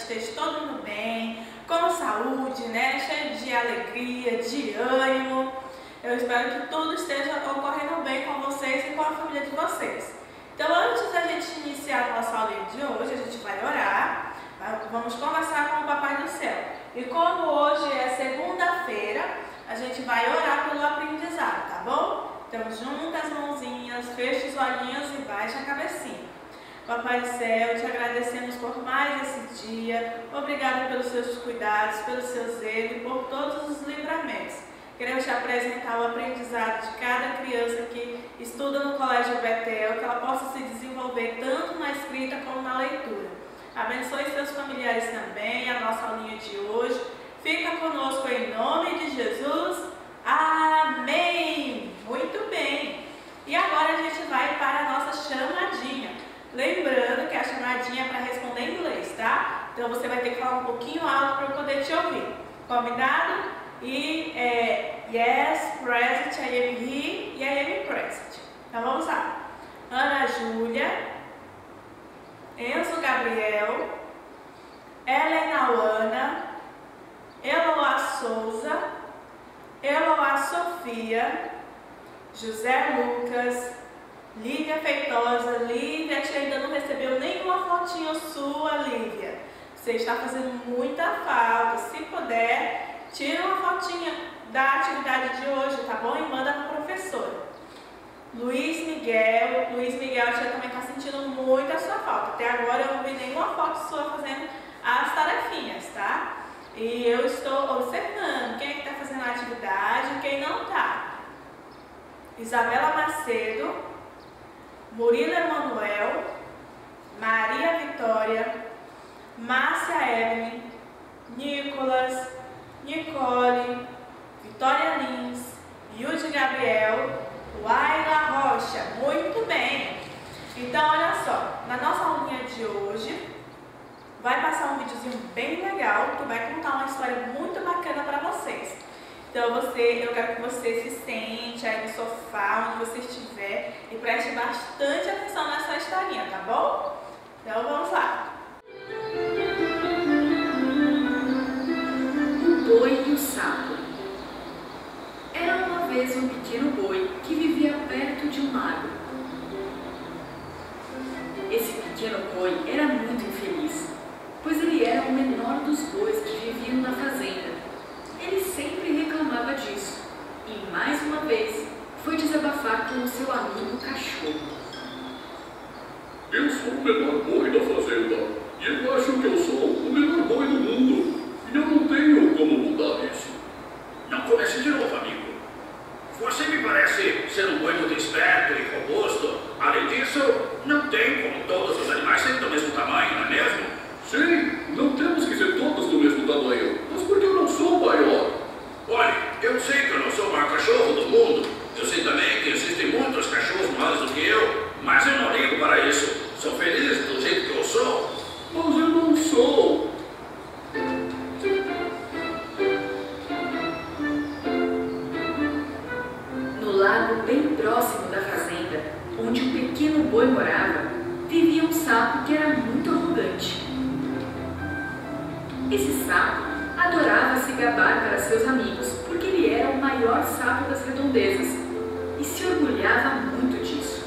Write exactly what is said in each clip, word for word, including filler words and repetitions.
esteja todo mundo bem, com saúde, né? Cheio de alegria, de ânimo. Eu espero que tudo esteja ocorrendo bem com vocês e com a família de vocês. Então, antes da gente iniciar a nossa aula de hoje, a gente vai orar, vamos conversar com o Papai do Céu. E como hoje é segunda-feira, a gente vai orar pelo aprendizado, tá bom? Então, junta as mãozinhas, fecha os olhinhos e baixa a cabecinha. Papai do Céu, te agradecemos por mais esse dia. Obrigado pelos seus cuidados, pelo seu zelo e por todos os livramentos. Queremos te apresentar o aprendizado de cada criança que estuda no Colégio Betel, que ela possa se desenvolver tanto na escrita como na leitura. Abençoe seus familiares também, a nossa aulinha de hoje. Fica conosco em nome de Jesus. Amém! Muito bem! E agora a gente vai para a nossa chamadinha. Lembrando que a chamadinha é para responder em inglês, tá? Então você vai ter que falar um pouquinho alto para eu poder te ouvir. Combinado? E é yes, present, I am here e I am present. Então vamos lá. Ana Júlia, Enzo Gabriel, Helena Ana, Eloá Souza, Eloá Sofia, José Lucas, Lívia Feitosa. Lívia, a tia ainda não recebeu nenhuma fotinha sua, Lívia. Você está fazendo muita falta. Se puder, tira uma fotinha da atividade de hoje, tá bom? E manda para a professora. Luiz Miguel. Luiz Miguel, a tia também está sentindo muito a sua falta. Até agora eu não vi nenhuma foto sua fazendo as tarefinhas, tá? E eu estou observando quem é que está fazendo a atividade e quem não está. Isabela Macedo, Murilo Emanuel, Maria Vitória, Márcia Evelyn, Nicolas, Nicole, Vitória Lins, Yudi Gabriel, Laila Rocha. Muito bem! Então, olha só, na nossa aulinha de hoje, vai passar um videozinho bem legal que vai contar uma história muito bacana para vocês. Então, você, eu quero que você se sente aí no sofá, onde você estiver, e preste bastante atenção nessa historinha, tá bom? Então, vamos lá. O boi e o sapo. Era uma vez um pequeno boi que vivia perto de um lago. Esse pequeno boi era muito infeliz, pois ele era o menor dos bois que viviam na fazenda. Ele sempre reclamava disso e, mais uma vez, foi desabafar com o seu amigo cachorro. Eu sou o menor boi da fazenda e eu acho que eu sou o menor boi do mundo e eu não tenho como mudar isso. Não comece de novo, amigo. Você me parece ser um boi muito esperto e robusto. Além disso, não tem como todos os animais serem do mesmo tamanho, não é mesmo? Sim, não temos que ser todos do mesmo tamanho, mas porque eu não sou o maior. Olha, eu sei que eu não sou o maior cachorro do mundo. Eu sei também que existem muitos cachorros maiores do que eu, mas eu não ligo para isso. Sou feliz do jeito que eu sou. Mas eu não sou. No lago bem próximo da fazenda, onde um pequeno boi morava, vivia um sapo que era muito arrogante. Esse sapo adorava se gabar para seus amigos porque ele era o maior sapo das redondezas e se orgulhava muito disso.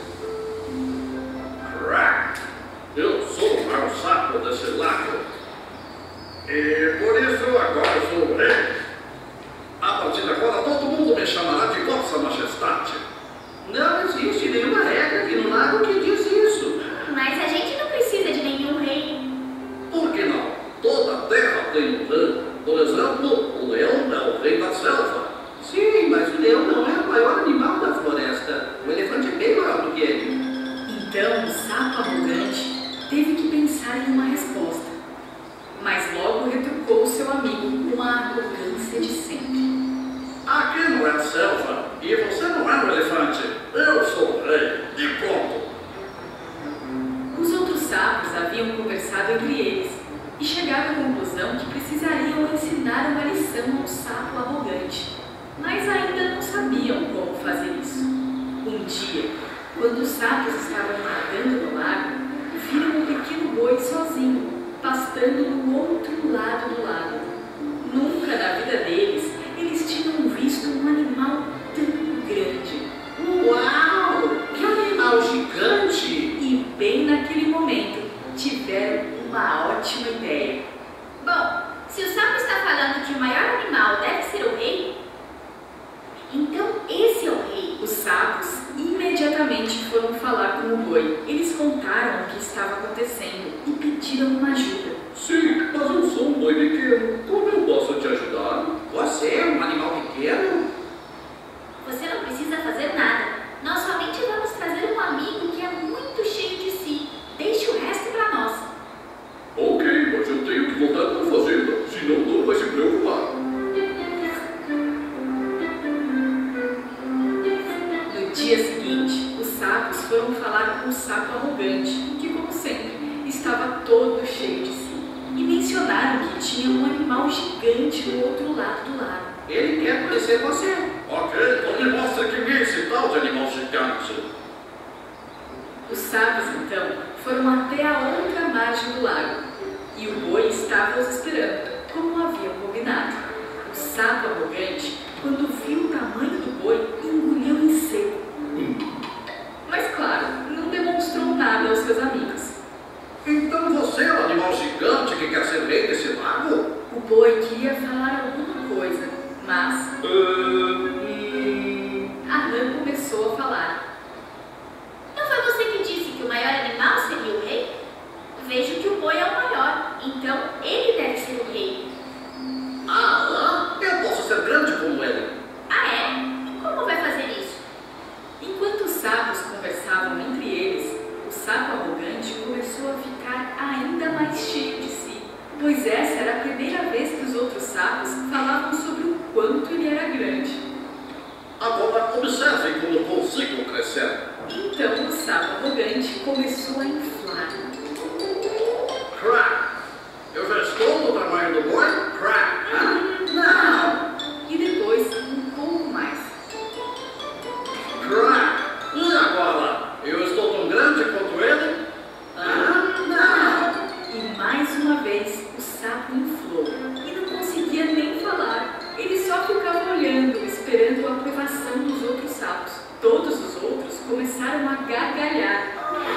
Crack! Eu sou o maior sapo desse lago. E por isso agora eu sou o rei. A partir de agora todo mundo me chamará de Vossa Majestade. Não existe nenhuma regra aqui no lago que diz isso. Mas a gente não precisa de nenhum rei. Por que não? Toda a terra tem um rei. Por exemplo, o leão é o rei da selva. Sim, mas o leão não é o maior animal da floresta. O elefante é bem maior do que ele. Então o sapo arrogante teve que pensar em uma resposta, mas logo retrucou seu amigo com a arrogância de sempre. Aqui não é selva e você não é um elefante. Eu sou o rei e ponto. Os outros sapos haviam conversado entre eles e chegaram à conclusão que precisariam ensinar uma lição ao sapo arrogante, mas ainda não sabiam como fazer isso. Um dia, quando os sapos estavam nadando no lago, viram um pequeno boi sozinho, pastando pastando no outro lado do lago. Nunca na vida deles eles tinham visto um animal tão grande. Uau! Que animal gigante! E bem naquele momento tiveram uma ótima ideia. Bom, se o sapo está falando que o maior animal deve ser o rei, então esse é o rei. Os sapos imediatamente foram falar com o boi. Eles contaram o que estava acontecendo e pediram uma ajuda. Sim, mas eu sou um boi pequeno. Como eu posso te ajudar? Você é um animal pequeno? Você não precisa fazer nada. Nós somente vamos trazer um amigo que é muito cheio de si. Deixe o resto para nós. Ok, mas eu tenho que voltar para a fazenda, senão o dono vai se preocupar. No dia seguinte, os sapos foram falar com o sapo arrogante, que, como sempre, estava todo cheio de si. E mencionaram que tinha um animal gigante no outro lado do lago. Ele quer conhecer você. Ok, então me mostra quem é esse tal de animal gigante. Os sapos, então, foram até a outra margem do lago. E o boi estava os esperando, como haviam combinado. O sapo arrogante, quando viu o tamanho do boi, engoliu em seco. Mas, claro, não demonstrou nada aos seus amigos. Então você é o animal gigante que quer ser rei desse lago? O boi queria falar alguma coisa, mas Hum... a rã começou a falar. Não foi você que disse que o maior animal seria o rei? Vejo que o boi é o maior, então ele deve ser o rei. Ah, eu posso ser grande como ele. Ah, é? Como vai fazer isso? Enquanto os sapos conversavam entre eles, o sapo arrogante começou a ficar ainda mais cheio de si, pois essa era a primeira vez que os outros sapos falavam sobre o quanto ele era grande. Agora observem como consigo crescer. Então o sapo arrogante começou a inflar. Crack! Eu já estou no tamanho do boi? Crack! Ah, não! E depois um pouco mais. Crack! E agora? Eu estou tão grande quanto ele? Ah, não! E mais uma vez o sapo inflou e não conseguia nem falar. Ele só ficava olhando, esperando a aprovação dos outros sapos. Todos os outros começaram a gargalhar.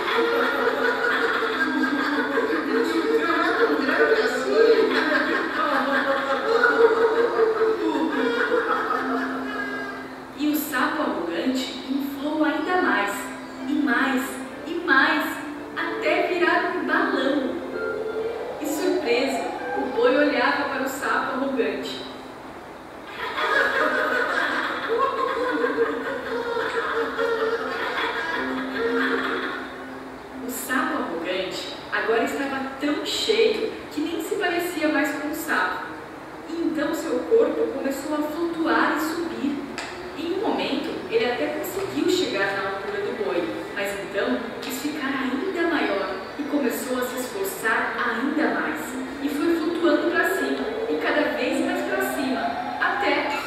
E o sapo arrogante inflou ainda mais, e mais, e mais, até virar um balão. E surpreso, o boi olhava para o sapo arrogante. O sapo arrogante agora estava tão cheio que nem se parecia mais com um sapo. E então seu corpo começou a flutuar e subir. Em um momento, ele até conseguiu chegar na altura do boi, mas então quis ficar ainda maior e começou a se esforçar ainda mais. E foi flutuando para cima, e cada vez mais para cima, até...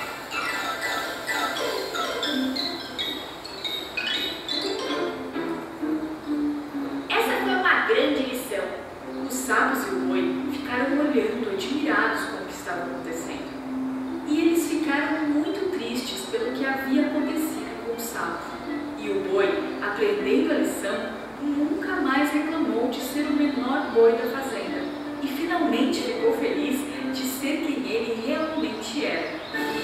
Essa foi uma grande lição. Os sapos e o boi ficaram olhando, admirados com o que estava acontecendo. E eles ficaram muito tristes pelo que havia acontecido com o sapo. E o boi, aprendendo a lição, nunca mais reclamou de ser o menor boi da fazenda. E finalmente ficou feliz de ser quem ele realmente era.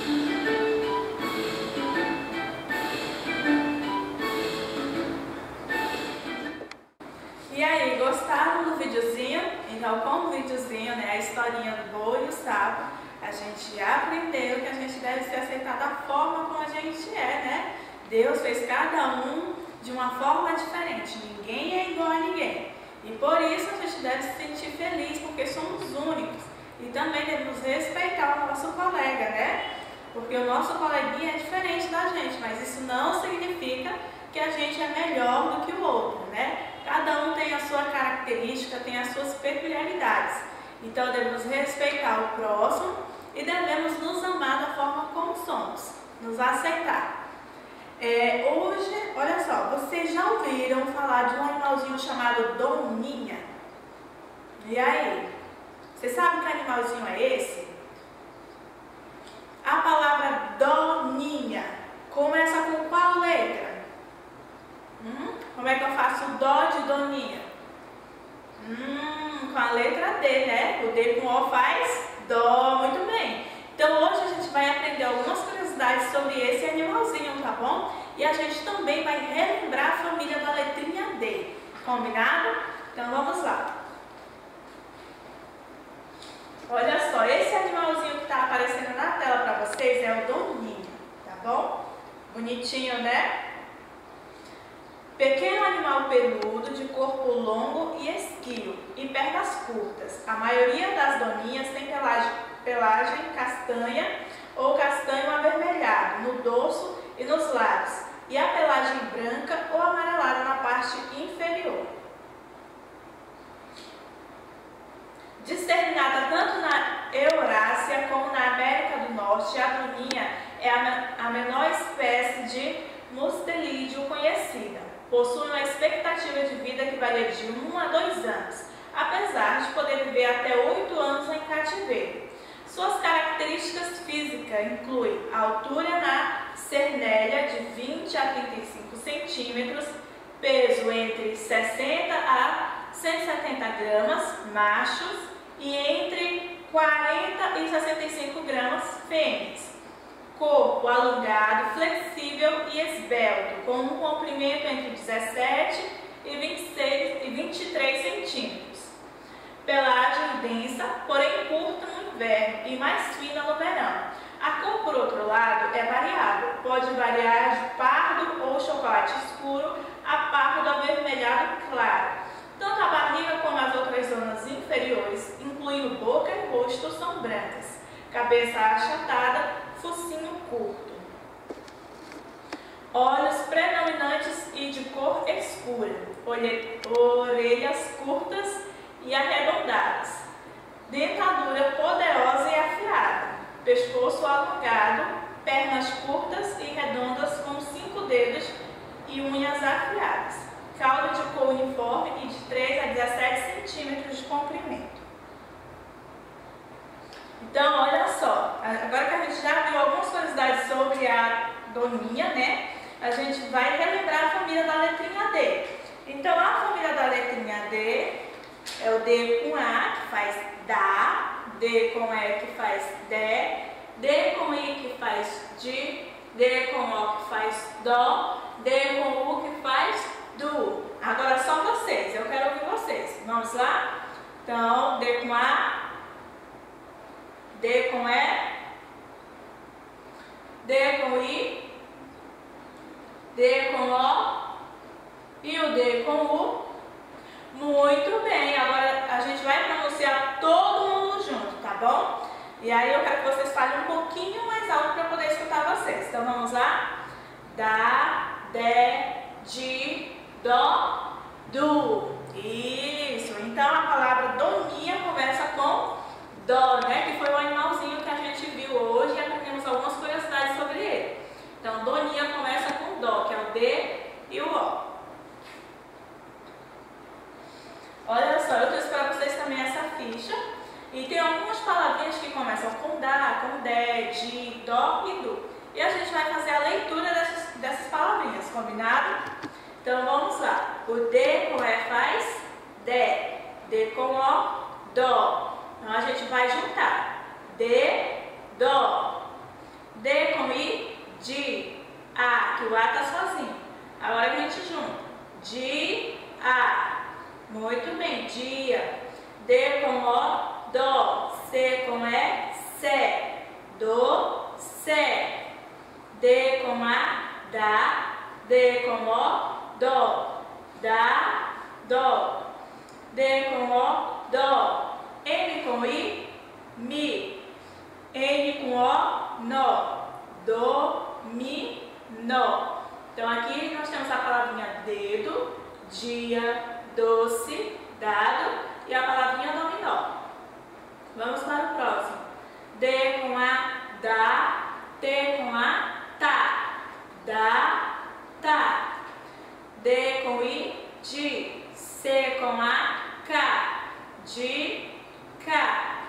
E aí, gostaram do videozinho? Então, com o videozinho, né, a historinha do boi e o sapo, a gente aprendeu que a gente deve se aceitar da forma como a gente é, né? Deus fez cada um de uma forma diferente, ninguém é igual a ninguém. E por isso a gente deve se sentir feliz, porque somos únicos. E também devemos respeitar o nosso colega, né? Porque o nosso coleguinha é diferente da gente, mas isso não significa que a gente é melhor do que o outro, né? Cada um tem a sua característica, tem as suas peculiaridades. Então devemos respeitar o próximo e devemos nos amar da forma como somos, nos aceitar. É, hoje, olha só, vocês já ouviram falar de um animalzinho chamado doninha? E aí? Você sabe que animalzinho é esse? A palavra doninha começa com qual letra? Hum? Como é que eu faço o dó de doninha? Hum, com a letra D, né? O D com O faz dó, muito bem. Então hoje a gente vai aprender algumas curiosidades sobre esse animalzinho, tá bom? E a gente também vai relembrar a família da letrinha D, combinado? Então vamos lá. Olha só, esse animalzinho que está aparecendo na tela para vocês é o doninha, tá bom? Bonitinho, né? Pequeno animal peludo, de corpo longo e esguio e pernas curtas. A maioria das doninhas tem pelagem, pelagem castanha ou castanho avermelhado no dorso e nos lados, e a pelagem branca ou amarelada na parte inferior. Disseminada tanto na Eurásia como na América do Norte, a doninha é a, a menor espécie de mustelídeo conhecida. Possui uma expectativa de vida que varia de um a dois anos, apesar de poder viver até oito anos em cativeiro. Suas características físicas incluem a altura na cernélia de vinte a trinta e cinco centímetros, peso entre sessenta a cento e setenta gramas, machos, e entre quarenta e sessenta e cinco gramas, fêmeas. Corpo alongado, flexível e esbelto, com um comprimento entre dezessete e vinte e seis e vinte e três centímetros. Pelagem densa, porém curta no inverno e mais fina no verão. A cor, por outro lado, é variável. Pode variar de pardo ou chocolate escuro a pardo avermelhado claro. Tanto a barriga como as outras zonas inferiores, incluindo boca e rosto, são brancas. Cabeça achatada, focinho curto. Olhos predominantes e de cor escura. Orelhas curtas e arredondadas. Dentadura poderosa e afiada. Pescoço alongado, pernas curtas e redondas com cinco dedos e unhas afiadas. Cauda de cor uniforme e de três a dezessete centímetros de comprimento. Então, olha só, agora que a gente já viu algumas curiosidades sobre a doninha, né? A gente vai relembrar a família da letrinha D. Então, a família da letrinha D é o D com A, que faz dá, D com E, que faz dé, D com I, que faz di, D com O, que faz dó, D com U, que faz du. Agora só vocês, eu quero ouvir vocês. Vamos lá? Então, D com A, D com E, D com I, D com O e o D com U. Muito bem, agora a gente vai pronunciar todo mundo junto, tá bom? E aí eu quero que vocês falem um pouquinho mais alto para poder escutar vocês. Então vamos lá? Dá, dé, di, dó, du. Isso, então a palavra doninha começa com dó, né? Que foi o animalzinho que a gente viu hoje e aprendemos algumas curiosidades sobre ele. Então doninha começa com dó, que é o D e o O. Olha só, eu trouxe para vocês também essa ficha. E tem algumas palavrinhas que começam com dá, com dé, di, dó e du. E a gente vai fazer a leitura dessas, dessas palavrinhas, combinado? Então vamos lá. O D com E faz dé, D com O, dó. Então a gente vai juntar. D, dó. D com I, di, a, que o A está sozinho. Agora a gente junta. Di, a. Muito bem, dia. D com O, dó. C com E, sé. Do, sé. D com A, dá. D com O, dó. Dá, dó. D com O, dó. M com I, mi. N com O, nó. Do, mi, nó. Então aqui nós temos a palavrinha dedo, dia, doce, dado e a palavrinha dominó. Vamos para o próximo. D com A, dá. T com A, tá. Dá, tá. D com I, di. C com A, cá. Di, cá.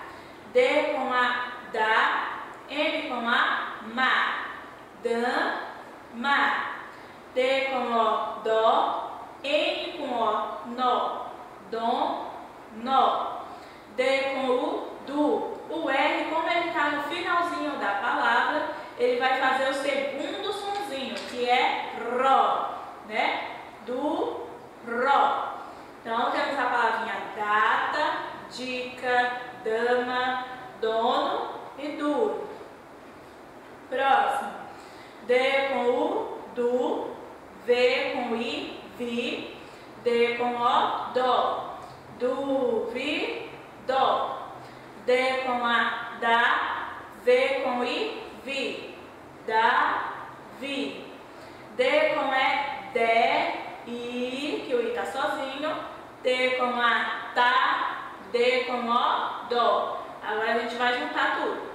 D com a da, M com a ma, dan, ma. D com o dó, N com o nó, dom, nó. D com o do. O R, como ele está no finalzinho da palavra, ele vai fazer o segundo sonzinho, que é ró, né? Do, ró. Então, temos a palavrinha data, dica, dama, dono e duro. Próximo. D com o do, V com I, vi, D com o dó, do, vi, dó. D com a da, V com I, vi, da, vi. D com E, de, I, que o I está sozinho. D com a tá, D com o dó. Agora a gente vai juntar tudo.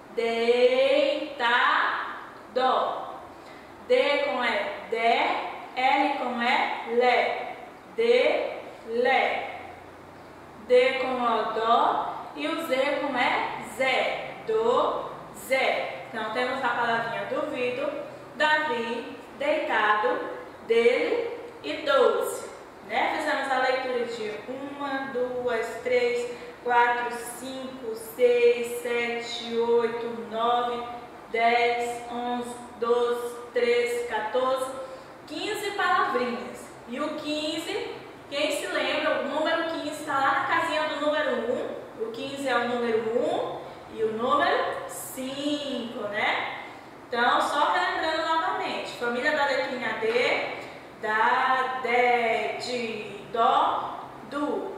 Deita, dó. D com E, de, L com E, lé. De, lé. D com o dó. E o Z como é Zé, do, Zé. Então, temos a palavrinha duvido, Davi, deitado, dele e doce. Né? Fizemos a leitura de uma, duas, três, quatro, cinco, seis, sete, oito, nove, dez, onze, doze, treze, quatorze, quinze palavrinhas. E o quinze, quem se lembra, o número quinze está lá na casinha do número um. O quinze é o número um e o número cinco, né? Então, só relembrando novamente. Família da letrinha D, da, de, de, dó, do.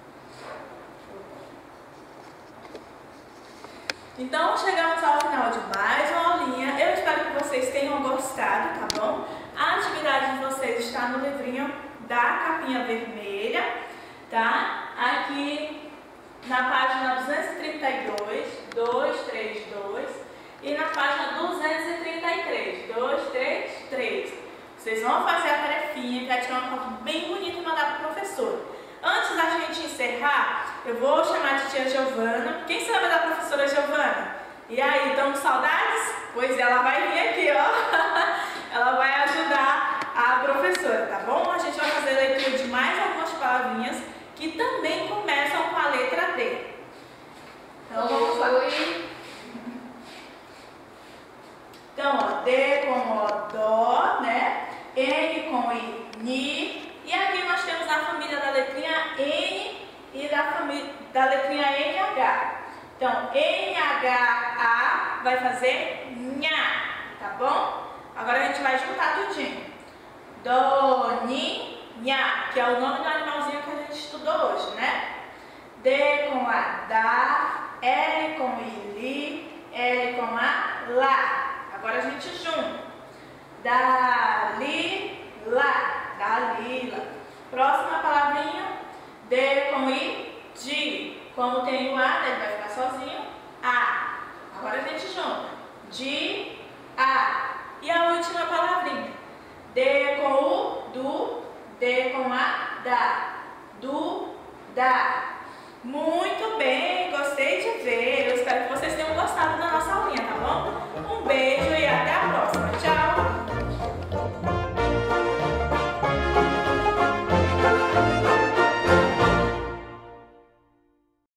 Então, chegamos ao final de mais uma aulinha. Eu espero que vocês tenham gostado, tá bom? A atividade de vocês está no livrinho da capinha vermelha, tá? Aqui na página duzentos e trinta e dois, duzentos e trinta e dois e na página duzentos e trinta e três, duzentos e trinta e três. Vocês vão fazer a tarefinha, vai tirar uma foto bem bonita e mandar para o professor. Antes da gente encerrar, eu vou chamar a tia Giovana. Quem se lembra da professora Giovana? E aí, estão com saudades? Pois ela vai vir aqui, ó. Ela vai ajudar a professora, tá bom? A gente vai fazer a leitura de mais algumas palavrinhas que também começam com a letra D. Então, vamos lá. Então, ó, D com o dó, né? N com I, ni. E aqui nós temos a família da letrinha N e da, família, da letrinha N H. Então, N H A vai fazer nha, tá bom? Agora a gente vai juntar tudinho. Do, ni, nha, que é o nome do animalzinho que a gente estudou hoje, né? D com a da, L com I, li, L com a lá. Agora a gente junta. Da,